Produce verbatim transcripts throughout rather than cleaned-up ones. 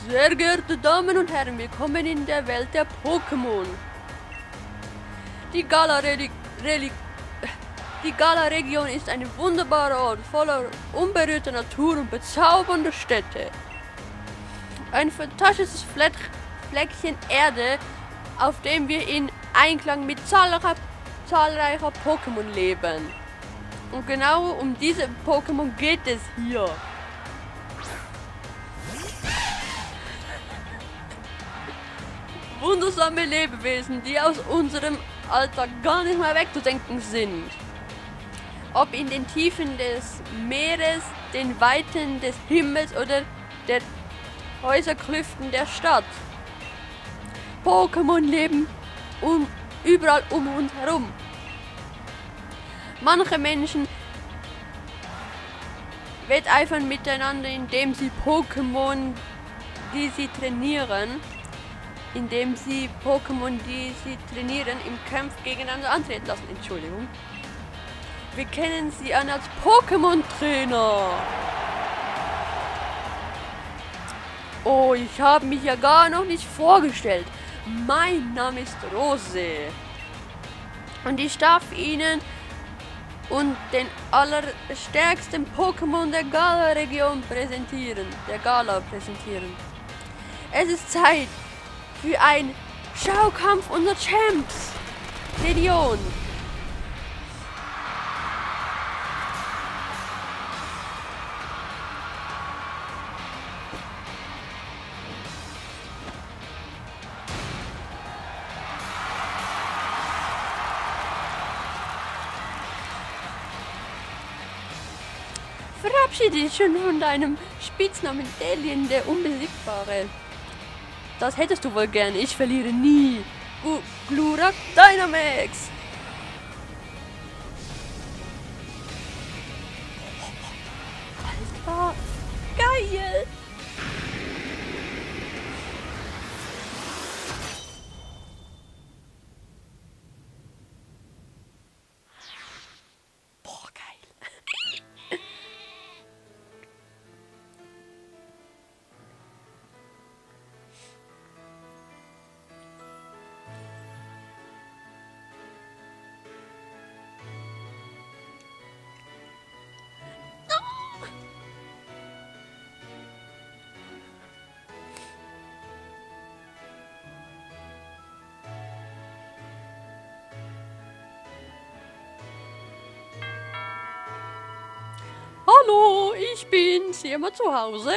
Sehr geehrte Damen und Herren, willkommen in der Welt der Pokémon. Die Galar-Reli- Reli- Die Galar-Region ist ein wunderbarer Ort voller unberührter Natur und bezaubernder Städte. Ein fantastisches Fleck Fleckchen Erde, auf dem wir in Einklang mit zahlreicher, zahlreicher Pokémon leben. Und genau um diese Pokémon geht es hier. Wundersame Lebewesen, die aus unserem Alltag gar nicht mehr wegzudenken sind. Ob in den Tiefen des Meeres, den Weiten des Himmels oder der Häuserklüften der Stadt. Pokémon leben um, überall um uns herum. Manche Menschen wetteifern miteinander, indem sie Pokémon, die sie trainieren, indem sie Pokémon, die sie trainieren, im Kampf gegeneinander antreten lassen. Entschuldigung. Wir kennen sie an als Pokémon-Trainer. Oh, ich habe mich ja gar noch nicht vorgestellt. Mein Name ist Rose. Und ich darf Ihnen und den allerstärksten Pokémon der Galar-Region präsentieren. Der Galar präsentieren. Es ist Zeit für ein Schaukampf unserer Champs. Region. Verabschiede dich schon von deinem Spitznamen Delien, der Unbesiegbare. Das hättest du wohl gern. Ich verliere nie. Gu Glurak Dynamax. Alter. Geil. Boah, geil. Hallo, ich bin's, hier mal zu Hause.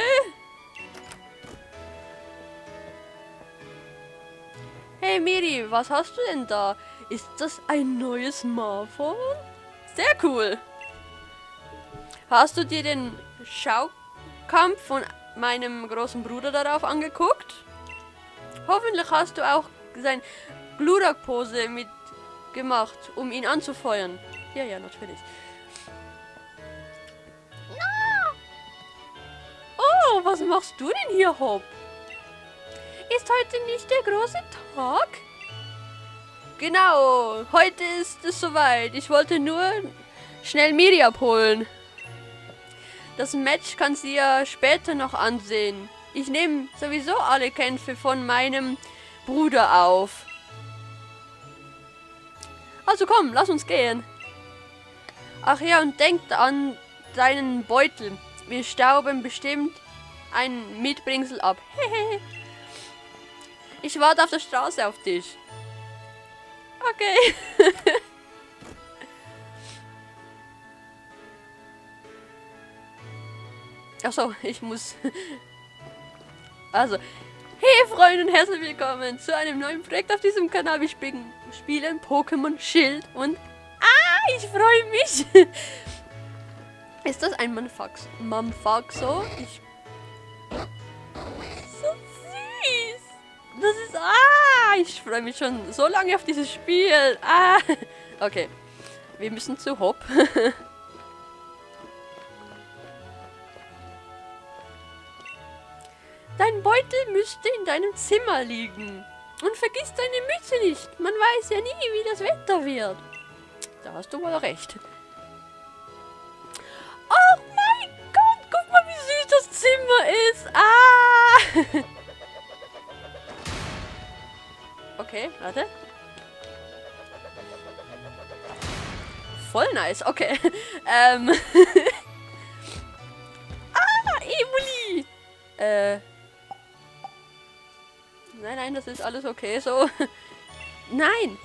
Hey Miri, was hast du denn da? Ist das ein neues Smartphone? Sehr cool. Hast du dir den Schaukampf von meinem großen Bruder darauf angeguckt? Hoffentlich hast du auch sein Glurak-Pose mitgemacht, um ihn anzufeuern. Ja, ja, natürlich. Oh, was machst du denn hier, Hop? Ist heute nicht der große Tag? Genau, heute ist es soweit. Ich wollte nur schnell Miri abholen. Das Match kann sie ja später noch ansehen. Ich nehme sowieso alle Kämpfe von meinem Bruder auf. Also komm, lass uns gehen. Ach ja, und denkt an deinen Beutel. Wir stauben bestimmt ein Mitbringsel ab. Ich warte auf der Straße auf dich. Okay. Achso, ich muss... Also, hey Freunde und herzlich willkommen zu einem neuen Projekt auf diesem Kanal. Wir spielen, spielen Pokémon Schild und... Ah, ich freue mich. Ist das ein Manfax? Manfaxo? Ich... So süß. Das ist... Ah, ich freue mich schon so lange auf dieses Spiel. Ah. Okay. Wir müssen zu Hop. Dein Beutel müsste in deinem Zimmer liegen. Und vergiss deine Mütze nicht. Man weiß ja nie, wie das Wetter wird. Da hast du wohl recht. Oh mein Gott, guck mal, wie süß das Zimmer ist. Ah! Okay, warte. Voll nice, okay. ähm. ah, Evoli! Äh. Nein, nein, das ist alles okay so. Nein!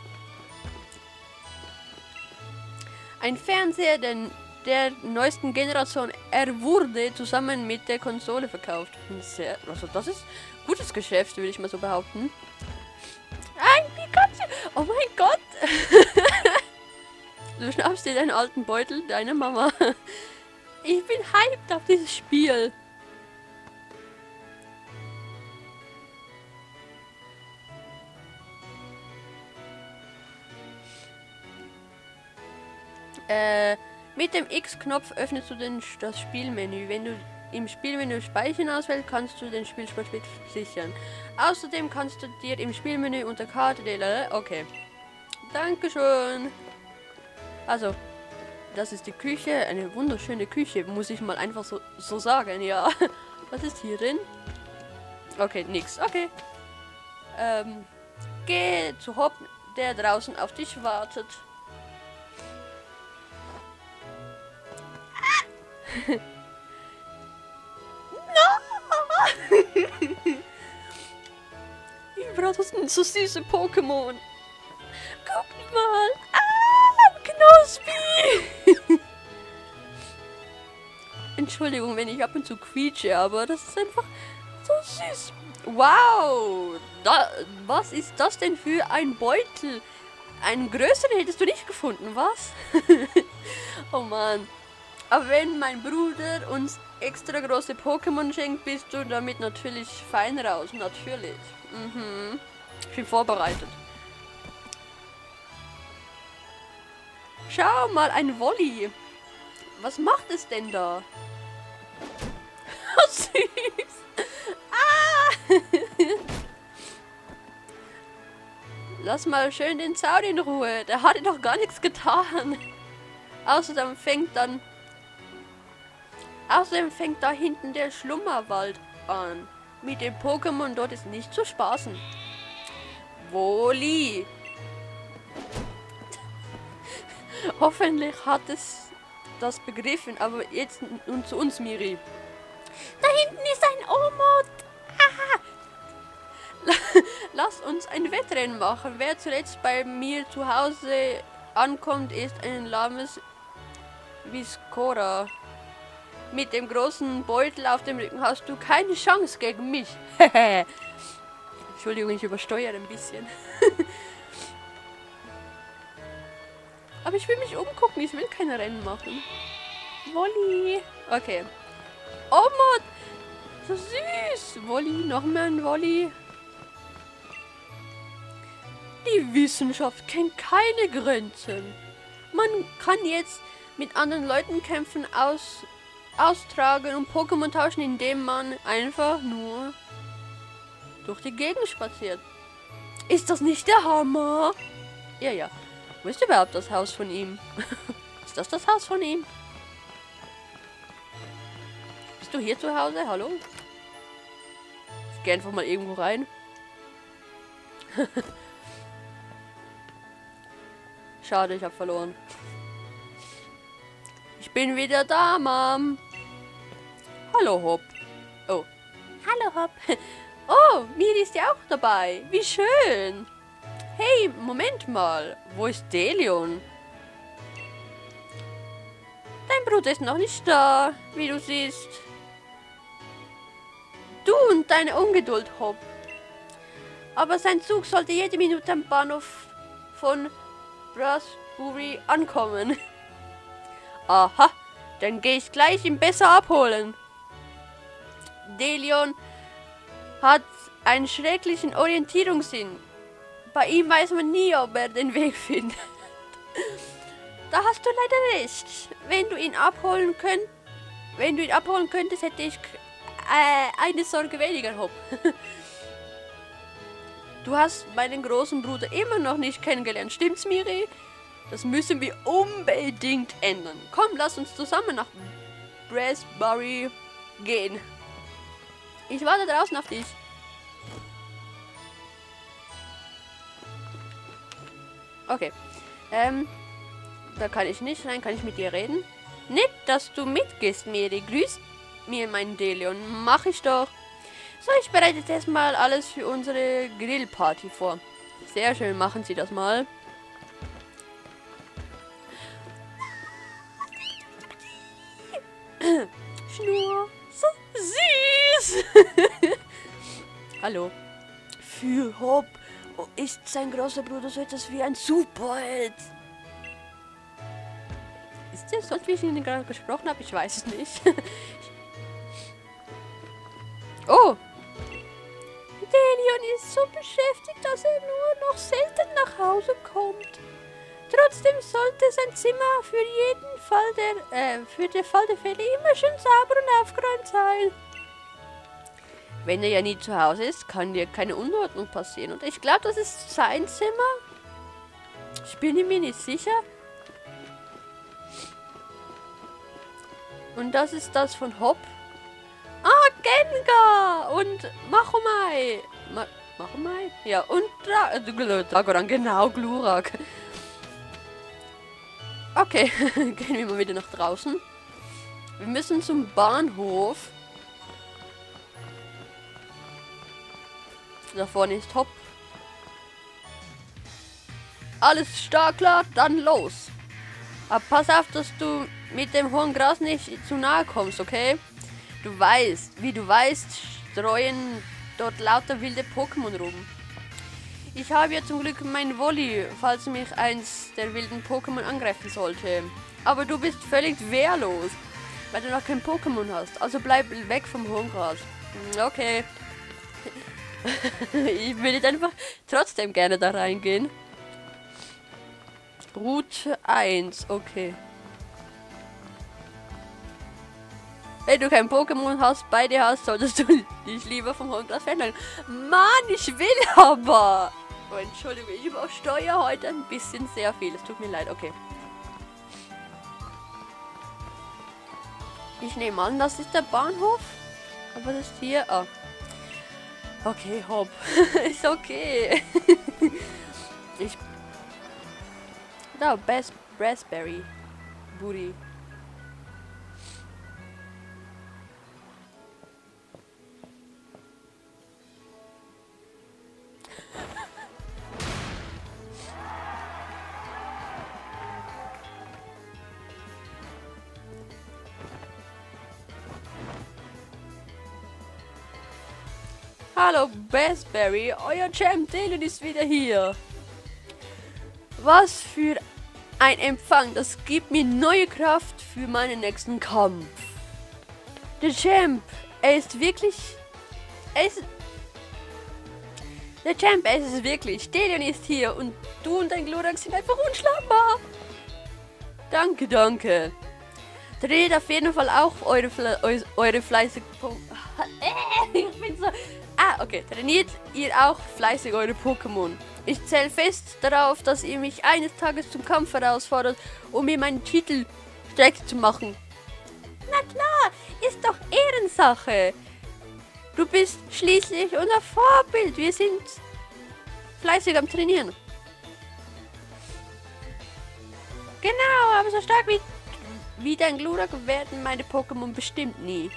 Ein Fernseher der, der neuesten Generation. Er wurde zusammen mit der Konsole verkauft. Sehr, also das ist gutes Geschäft, würde ich mal so behaupten. Ein Pikachu! Oh mein Gott! Du schnappst dir deinen alten Beutel, deine Mama. Ich bin hyped auf dieses Spiel. Äh, mit dem X-Knopf öffnest du den, das Spielmenü. Wenn du im Spielmenü Speichern auswählst, kannst du den Spielstand sichern. Außerdem kannst du dir im Spielmenü unter Karte... Okay. Dankeschön. Also, das ist die Küche. Eine wunderschöne Küche, muss ich mal einfach so, so sagen, ja. Was ist hier drin? Okay, nix. Okay. Ähm, geh zu Hop, der draußen auf dich wartet. No! Das sind so süße Pokémon. Guck mal. Ah, Knospi. Entschuldigung, wenn ich ab und zu quietsche, aber das ist einfach so süß. Wow. Da, was ist das denn für ein Beutel? Einen größeren hättest du nicht gefunden, was? Oh Mann. Aber wenn mein Bruder uns extra große Pokémon schenkt, bist du damit natürlich fein raus. Natürlich. Mhm. Ich bin vorbereitet. Schau mal, ein Wolli. Was macht es denn da? Oh, süß. Ah! Lass mal schön den Zaun in Ruhe. Der hatte doch gar nichts getan. Außerdem fängt dann... Außerdem fängt da hinten der Schlummerwald an. Mit dem Pokémon dort ist nicht zu spaßen. Wolli. Hoffentlich hat es das begriffen, aber jetzt nun zu uns, Miri. Da hinten ist ein Omod. Lass uns ein Wettrennen machen. Wer zuletzt bei mir zu Hause ankommt, ist ein lahmes Viscora. Mit dem großen Beutel auf dem Rücken hast du keine Chance gegen mich. Entschuldigung, ich übersteuere ein bisschen. Aber ich will mich umgucken, ich will keine Rennen machen. Wolli. Okay. Oh Mann, so süß. Wolli, noch mehr ein Wolli. Die Wissenschaft kennt keine Grenzen. Man kann jetzt mit anderen Leuten kämpfen, aus, austragen und Pokémon tauschen, indem man einfach nur durch die Gegend spaziert. Ist das nicht der Hammer? Ja, ja. Wo ist überhaupt das Haus von ihm? Ist das das Haus von ihm? Bist du hier zu Hause? Hallo? Ich gehe einfach mal irgendwo rein. Schade, ich habe verloren. Ich bin wieder da, Mom. Hallo, Hop. Oh. Hallo, Hop. Oh, Miri ist ja auch dabei. Wie schön. Hey, Moment mal. Wo ist Delion? Dein Bruder ist noch nicht da, wie du siehst. Du und deine Ungeduld, Hop. Aber sein Zug sollte jede Minute am Bahnhof von Raspberry ankommen. Aha, dann gehe ich gleich ihn besser abholen. Delion hat einen schrecklichen Orientierungssinn. Bei ihm weiß man nie, ob er den Weg findet. Da hast du leider recht. Wenn du ihn abholen könnt, wenn du ihn abholen könntest, hätte ich äh, eine Sorge weniger, Hop. Du hast meinen großen Bruder immer noch nicht kennengelernt, stimmt's, Miri? Das müssen wir unbedingt ändern. Komm, lass uns zusammen nach Raspberry gehen. Ich warte draußen auf dich. Okay. Ähm, da kann ich nicht rein. Kann ich mit dir reden? Nett, dass du mitgehst, Mary. Grüß mir, mein Delion. Mach ich doch. So, ich bereite jetzt erstmal alles für unsere Grillparty vor. Sehr schön, machen Sie das mal. Schnur. So süß. Hallo. Für Hop ist sein großer Bruder so etwas wie ein Superheld. Ist das so, wie ich ihn gerade gesprochen habe? Ich weiß es nicht. Oh. Delion ist so beschäftigt, dass er nur noch selten nach Hause kommt. Trotzdem sollte sein Zimmer für jeden Fall der, äh, für den Fall der Fälle immer schön sauber und aufgeräumt sein. Wenn er ja nie zu Hause ist, kann dir keine Unordnung passieren. Und ich glaube, das ist sein Zimmer. Ich bin mir nicht sicher. Und das ist das von Hop. Ah, Gengar und Machomai. Ma Machomai? Ja, und Dra äh, Dragoran, genau, Glurak. Okay, gehen wir mal wieder nach draußen. Wir müssen zum Bahnhof. Da vorne ist Hop. Alles stark klar, dann los. Aber pass auf, dass du mit dem hohen Gras nicht zu nahe kommst, okay? Du weißt, wie du weißt, streuen dort lauter wilde Pokémon rum. Ich habe ja zum Glück mein Wolli, falls mich eins der wilden Pokémon angreifen sollte. Aber du bist völlig wehrlos, weil du noch kein Pokémon hast. Also bleib weg vom hohen Gras. Okay. Ich will jetzt einfach trotzdem gerne da reingehen. Route eins, okay. Wenn du kein Pokémon hast, bei dir hast, solltest du dich lieber vom hohen Gras fernhalten. Mann, ich will aber! Oh, Entschuldigung, ich übersteuere heute ein bisschen sehr viel. Es tut mir leid, okay. Ich nehme an, das ist der Bahnhof. Aber das ist hier... Ah. Okay, Hop. Ist okay. Ich... Da, Best Raspberry. Booty. Hallo Raspberry, euer Champ Delion ist wieder hier. Was für ein Empfang, das gibt mir neue Kraft für meinen nächsten Kampf. Der Champ, er ist wirklich... Er ist... Der Champ, er ist es wirklich. Delion ist hier und du und dein Glurak sind einfach unschlagbar. Danke, danke. Trainiert auf jeden Fall auch eure, Fle eure fleißige... Ich bin so... Ah, okay. Trainiert ihr auch fleißig eure Pokémon. Ich zähle fest darauf, dass ihr mich eines Tages zum Kampf herausfordert, um mir meinen Titel stärker zu machen. Na klar, ist doch Ehrensache. Du bist schließlich unser Vorbild. Wir sind fleißig am Trainieren. Genau, aber so stark wie, wie dein Glurak werden meine Pokémon bestimmt nie.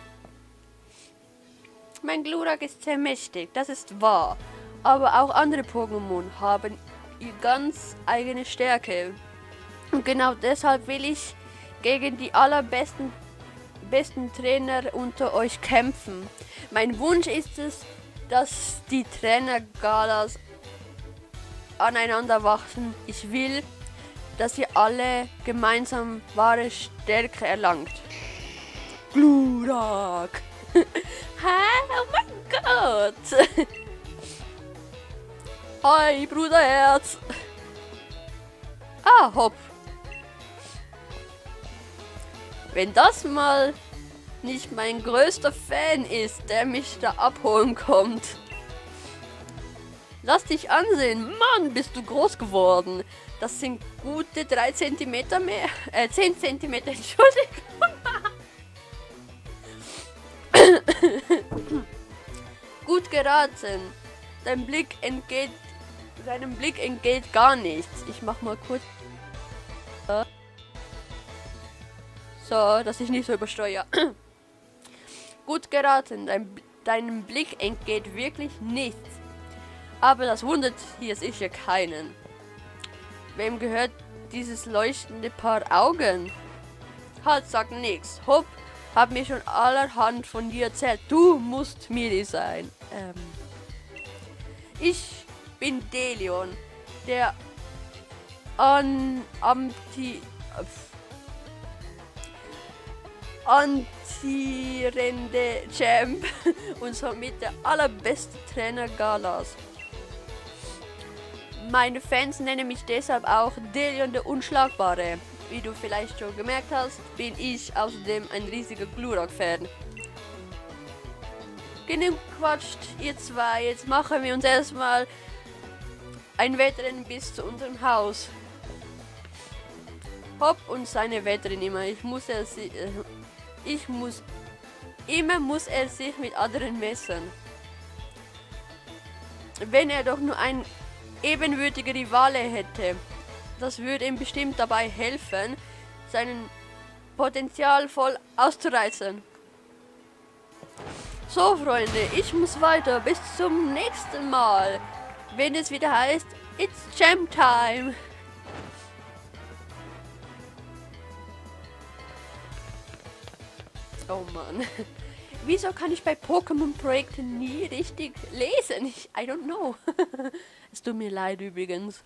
Mein Glurak ist sehr mächtig, das ist wahr. Aber auch andere Pokémon haben ihre ganz eigene Stärke. Und genau deshalb will ich gegen die allerbesten besten Trainer unter euch kämpfen. Mein Wunsch ist es, dass die Trainer-Galas aneinander wachsen. Ich will, dass ihr alle gemeinsam wahre Stärke erlangt. Glurak! Hi, oh mein Gott! Hi, Bruderherz! Ah, Hop! Wenn das mal nicht mein größter Fan ist, der mich da abholen kommt. Lass dich ansehen. Mann, bist du groß geworden. Das sind gute drei Zentimeter mehr. Äh, zehn Zentimeter, Entschuldigung. Gut geraten. Dein Blick entgeht Deinem Blick entgeht gar nichts. Ich mach mal kurz. So, dass ich nicht so übersteuere. Gut geraten. Dein, deinem Blick entgeht wirklich nichts. Aber das wundert hier sicher keinen. Wem gehört dieses leuchtende Paar Augen? Halt, sag nix. Hopp, hab mir schon allerhand von dir erzählt. Du musst Miri sein. Ähm, ich bin Delion, der an Amti Antirende Champ und somit der allerbeste Trainer Galas. Meine Fans nennen mich deshalb auch Delion der Unschlagbare. Wie du vielleicht schon gemerkt hast, bin ich außerdem ein riesiger Glurak-Fan. Genug quatscht, ihr zwei. Jetzt machen wir uns erstmal ein Wettrennen bis zu unserem Haus. Hopp und seine Wettrennen immer. Ich muss er si äh, ich muss immer muss er sich mit anderen messen. Wenn er doch nur ein ebenwürdiger Rivale hätte, das würde ihm bestimmt dabei helfen, seinen Potenzial voll auszureizen. So, Freunde, ich muss weiter. Bis zum nächsten Mal. Wenn es wieder heißt, it's Champ Time. Oh Mann. Wieso kann ich bei Pokémon-Projekten nie richtig lesen? Ich, I don't know. Es tut mir leid übrigens.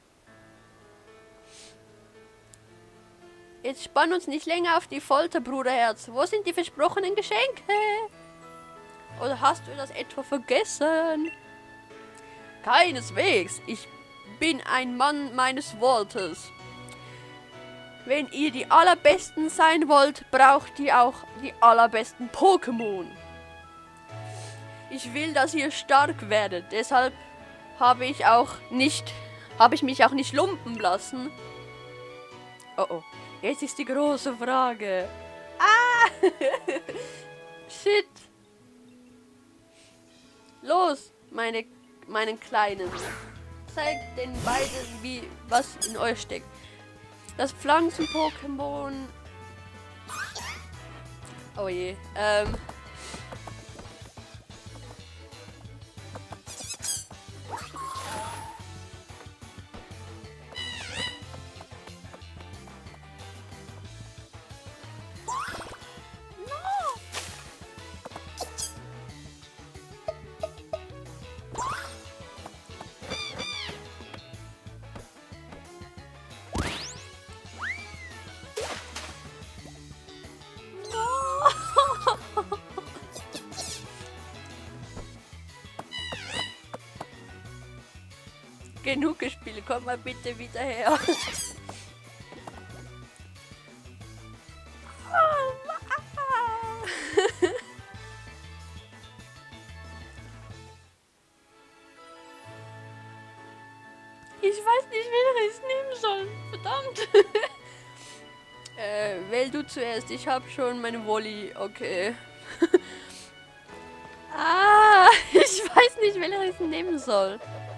Jetzt spann uns nicht länger auf die Folter, Bruderherz. Wo sind die versprochenen Geschenke? Oder hast du das etwa vergessen? Keineswegs. Ich bin ein Mann meines Wortes. Wenn ihr die allerbesten sein wollt, braucht ihr auch die allerbesten Pokémon. Ich will, dass ihr stark werdet. Deshalb habe ich auch nicht, habe ich mich auch nicht lumpen lassen. Oh oh. Jetzt ist die große Frage. Ah! Shit. Los, meine, meinen Kleinen. Zeigt den beiden, wie was in euch steckt. Das Pflanzen-Pokémon. Oh je. Ähm. Genug gespielt, komm mal bitte wieder her. Ich weiß nicht, wen ich es nehmen soll. Verdammt. äh, wähl du zuerst. Ich habe schon meine Wolli. Okay. Ah, ich weiß nicht, wen ich es nehmen soll.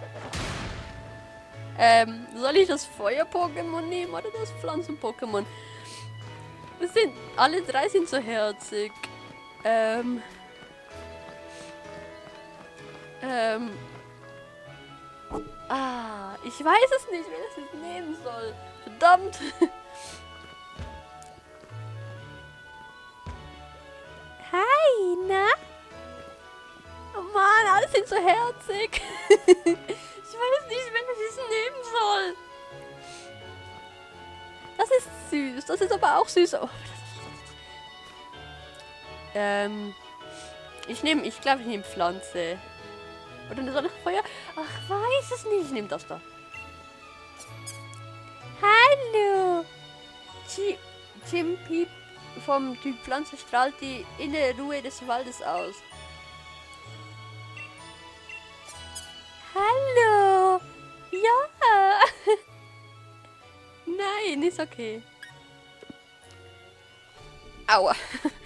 Ähm, soll ich das Feuer-Pokémon nehmen oder das Pflanzen-Pokémon? Es sind, alle drei sind so herzig. Ähm. Ähm. Ah, ich weiß es nicht, wer das jetzt nehmen soll. Verdammt. Hi, na? Oh Mann, alle sind so herzig. Ich weiß nicht, wenn ich es nehmen soll. Das ist süß. Das ist aber auch süß. Oh. Ähm. Ich nehme, ich glaube, ich nehme Pflanze. Oder soll ich Feuer? Ach, weiß es nicht. Ich nehme das da. Hallo. Chimpi vom Typ Pflanze strahlt die innere Ruhe des Waldes aus. Hallo. Ja. Nein, ist okay. Aua.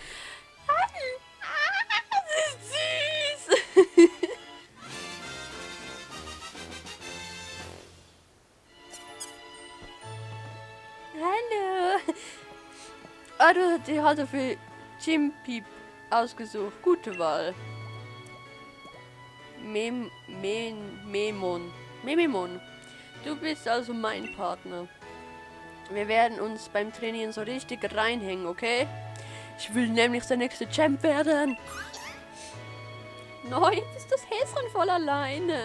Das ist süß. du hast die halt für Chimpip ausgesucht. Gute Wahl. Mem, Mem, Memon. Mememon. Du bist also mein Partner. Wir werden uns beim Trainieren so richtig reinhängen, okay? Ich will nämlich der nächste Champ werden. Nein, jetzt ist das Häschen voll alleine.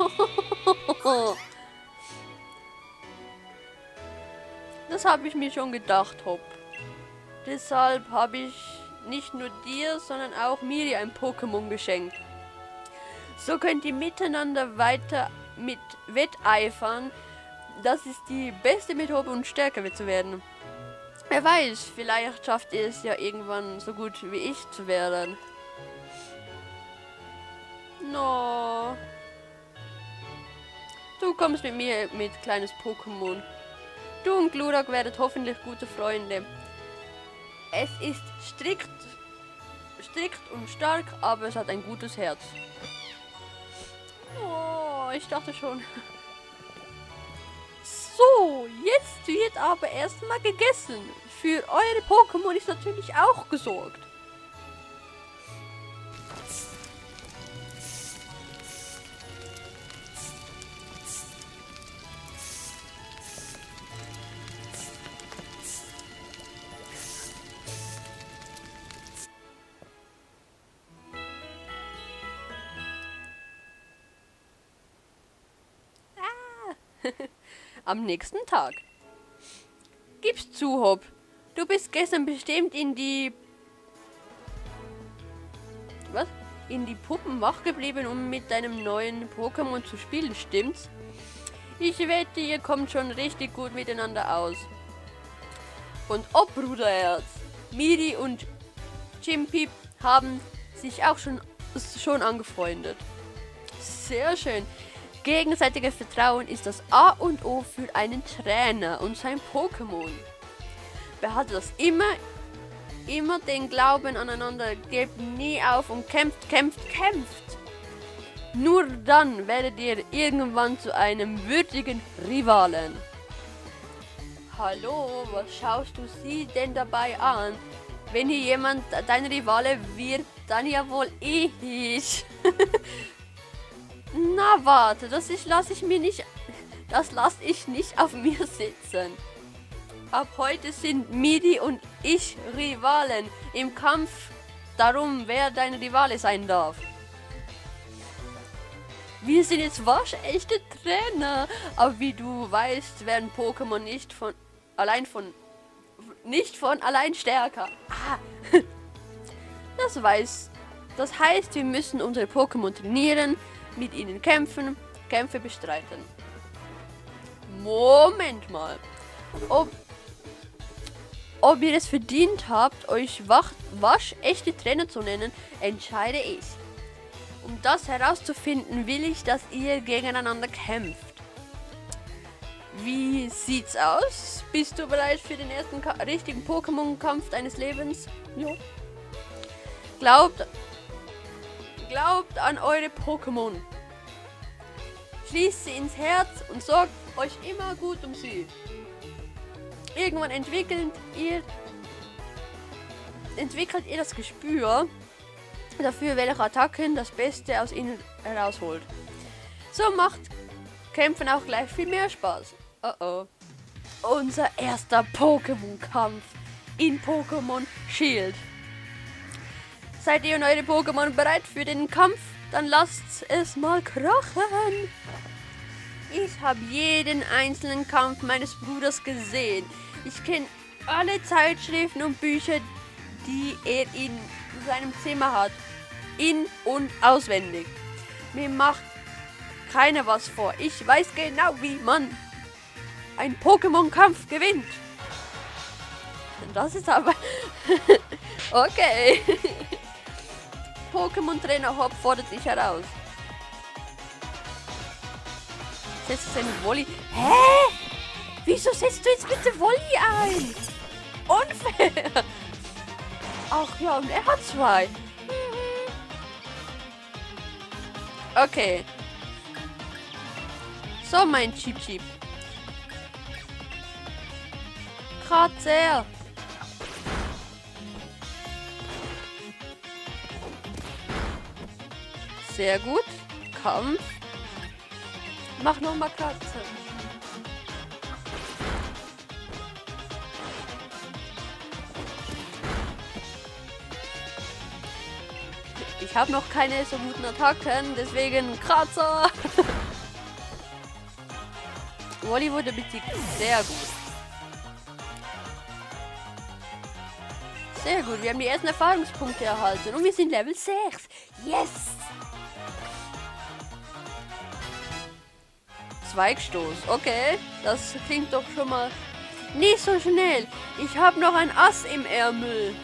Das habe ich mir schon gedacht, Hopp. Deshalb habe ich nicht nur dir, sondern auch Miri ein Pokémon geschenkt. So könnt ihr miteinander weiter mit wetteifern. Das ist die beste Methode, um stärker zu werden. Wer weiß, vielleicht schafft ihr es ja irgendwann so gut wie ich zu werden. No. Du kommst mit mir mit kleines Pokémon. Du und Glurak werdet hoffentlich gute Freunde. Es ist strikt, strikt und stark, aber es hat ein gutes Herz. Oh, ich dachte schon. So, jetzt wird aber erstmal gegessen. Für eure Pokémon ist natürlich auch gesorgt. Am nächsten Tag. Gib's zu, Hopp. Du bist gestern bestimmt in die... Was? In die Puppen wach geblieben, um mit deinem neuen Pokémon zu spielen, stimmt's? Ich wette, ihr kommt schon richtig gut miteinander aus. Und ob, Bruderherz, Miri und Chimpip haben sich auch schon, schon angefreundet. Sehr schön. Gegenseitiges Vertrauen ist das A und O für einen Trainer und sein Pokémon. Behaltet das immer, immer den Glauben aneinander, gebt nie auf und kämpft, kämpft, kämpft. Nur dann werdet ihr irgendwann zu einem würdigen Rivalen. Hallo, was schaust du sie denn dabei an? Wenn hier jemand dein Rivale wird, dann ja wohl ich. Na warte, das lasse ich mir nicht, das lasse ich nicht auf mir sitzen. Ab heute sind Miri und ich Rivalen im Kampf darum, wer dein Rivale sein darf. Wir sind jetzt waschechte Trainer, aber wie du weißt, werden Pokémon nicht von allein von nicht von allein stärker. Ah. Das weiß, das heißt, wir müssen unsere Pokémon trainieren, mit ihnen kämpfen, Kämpfe bestreiten. Moment mal. Ob, ob ihr es verdient habt, euch wach, waschechte Trainer zu nennen, entscheide ich. Um das herauszufinden, will ich, dass ihr gegeneinander kämpft. Wie sieht's aus? Bist du bereit für den ersten Ka richtigen Pokémon-Kampf deines Lebens? Ja. Glaubt... Glaubt an eure Pokémon. Schließt sie ins Herz und sorgt euch immer gut um sie. Irgendwann entwickelt ihr, entwickelt ihr das Gespür dafür, welche Attacken das Beste aus ihnen herausholt. So macht Kämpfen auch gleich viel mehr Spaß. Oh oh. Unser erster Pokémon-Kampf in Pokémon Shield. Seid ihr und eure Pokémon bereit für den Kampf? Dann lasst es mal krachen. Ich habe jeden einzelnen Kampf meines Bruders gesehen. Ich kenne alle Zeitschriften und Bücher, die er in seinem Zimmer hat. In- und auswendig. Mir macht keiner was vor. Ich weiß genau, wie man einen Pokémon-Kampf gewinnt. Das ist aber... Okay. Pokémon-Trainer Hopp fordert sich heraus. Setzt seine Volley. Hä? Wieso setzt du jetzt bitte Volley ein? Unfair. Ach ja, und er hat zwei. Okay. So, mein Chip Chip. Kratzer. Sehr gut. Kampf. Mach nochmal Kratzer. Ich habe noch keine so guten Attacken, deswegen Kratzer. Wally wurde besiegt. Sehr gut. Sehr gut, wir haben die ersten Erfahrungspunkte erhalten und wir sind Level sechs. Yes! Zweigstoß, okay. Das klingt doch schon mal nicht so schnell. Ich habe noch ein Ass im Ärmel.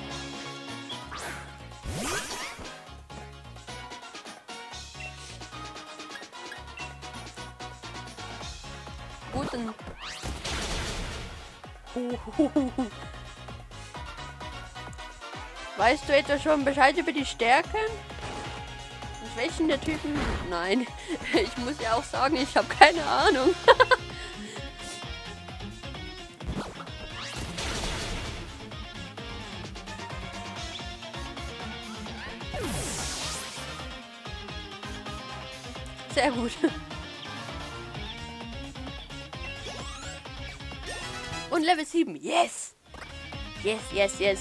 Guten. Weißt du etwa schon Bescheid über die Stärken und Schwächen der Typen? Nein, ich muss ja auch sagen, ich habe keine Ahnung. Sehr gut. Und Level sieben. Yes! Yes, yes, yes.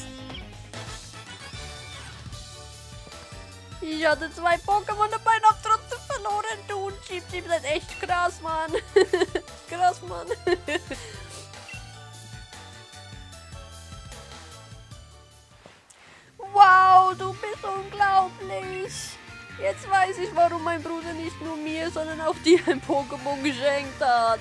Ich hatte zwei Pokémon dabei und hab trotzdem verloren. Du und Jeep, die sind echt krass, Mann. Krass, Mann. Wow, du bist unglaublich. Jetzt weiß ich, warum mein Bruder nicht nur mir, sondern auch dir ein Pokémon geschenkt hat.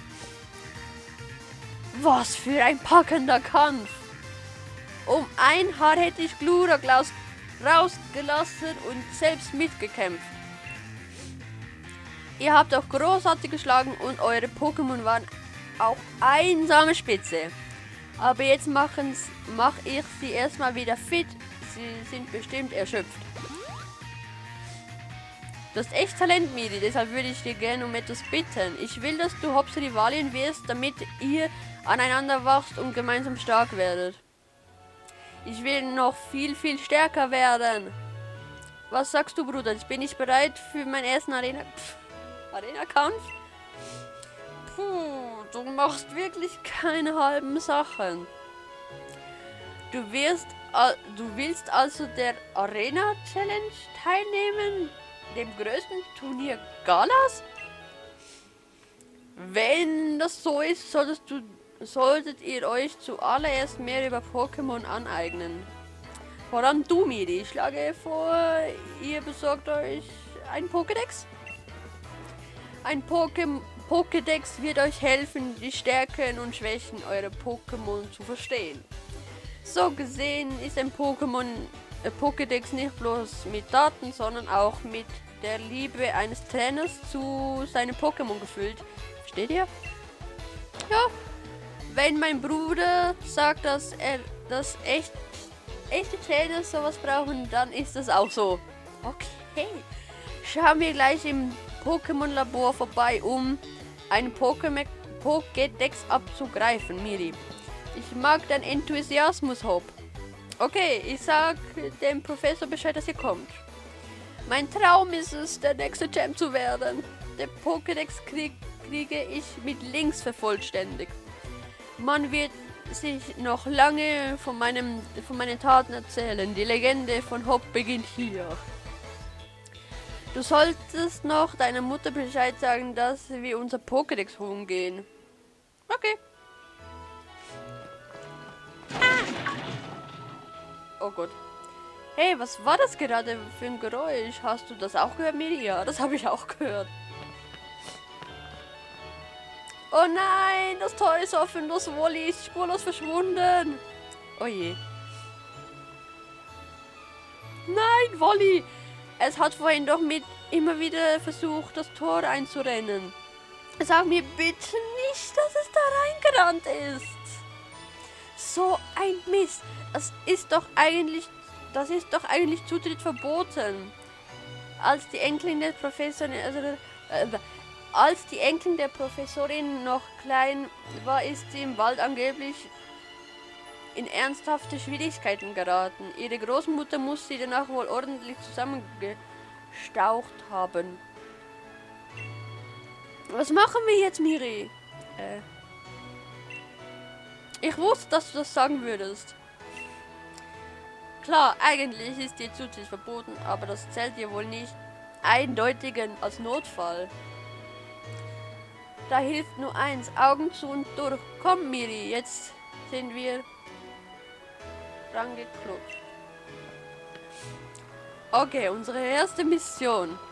Was für ein packender Kampf. Um ein Haar hätte ich Glurak rausgelassen und selbst mitgekämpft. Ihr habt auch großartig geschlagen und eure Pokémon waren auch einsame Spitze. Aber jetzt machen's, mach ich sie erstmal wieder fit. Sie sind bestimmt erschöpft. Du hast echt Talent, Miri, deshalb würde ich dir gerne um etwas bitten. Ich will, dass du Hops Rivalin wirst, damit ihr aneinander wachst und gemeinsam stark werdet. Ich will noch viel, viel stärker werden. Was sagst du, Bruder? Ich bin nicht bereit für meinen ersten Arena... Pff, Arena-Kampf? Puh, du machst wirklich keine halben Sachen. Du wirst... Du willst also der Arena-Challenge teilnehmen? Dem größten Turnier Galas? Wenn das so ist, solltest du, solltet ihr euch zuallererst mehr über Pokémon aneignen. Vor allem du, Miri. Ich schlage vor, ihr besorgt euch ein Pokédex. Ein Poké Pokédex wird euch helfen, die Stärken und Schwächen eurer Pokémon zu verstehen. So gesehen ist ein Pokémon äh, Pokédex nicht bloß mit Daten, sondern auch mit der Liebe eines Trainers zu seinem Pokémon gefüllt. Versteht ihr? Ja. Wenn mein Bruder sagt, dass er dass echt echte Trainer sowas brauchen, dann ist das auch so. Okay. Schauen wir gleich im Pokémon-Labor vorbei, um einen Pokédex abzugreifen, Miri. Ich mag deinen Enthusiasmus, Hop. Okay, ich sag dem Professor Bescheid, dass ihr kommt. Mein Traum ist es, der nächste Champ zu werden. Den Pokédex krieg, kriege ich mit links vervollständigt. Man wird sich noch lange von, meinem, von meinen Taten erzählen. Die Legende von Hop beginnt hier. Du solltest noch deiner Mutter Bescheid sagen, dass wir unser Pokédex holen gehen. Okay. Oh Gott. Hey, was war das gerade für ein Geräusch? Hast du das auch gehört, Miri? Ja, das habe ich auch gehört. Oh nein, das Tor ist offen. Das Wally ist spurlos verschwunden. Oh je. Nein, Wally. Es hat vorhin doch mit immer wieder versucht, das Tor einzurennen. Sag mir bitte nicht, dass es da reingerannt ist. So ein Mist. Das ist doch eigentlich, das ist doch eigentlich Zutritt verboten. Als die Enkelin der Professorin, also, äh, als die Enkelin der Professorin noch klein war, ist sie im Wald angeblich in ernsthafte Schwierigkeiten geraten. Ihre Großmutter muss sie danach wohl ordentlich zusammenge gestaucht haben. Was machen wir jetzt, Miri? Äh. Ich wusste, dass du das sagen würdest. Klar, eigentlich ist die Zuzicht verboten, aber das zählt dir wohl nicht eindeutigen als Notfall. Da hilft nur eins, Augen zu und durch. Komm, Miri, jetzt sind wir rangeklopft. Okay, unsere erste Mission.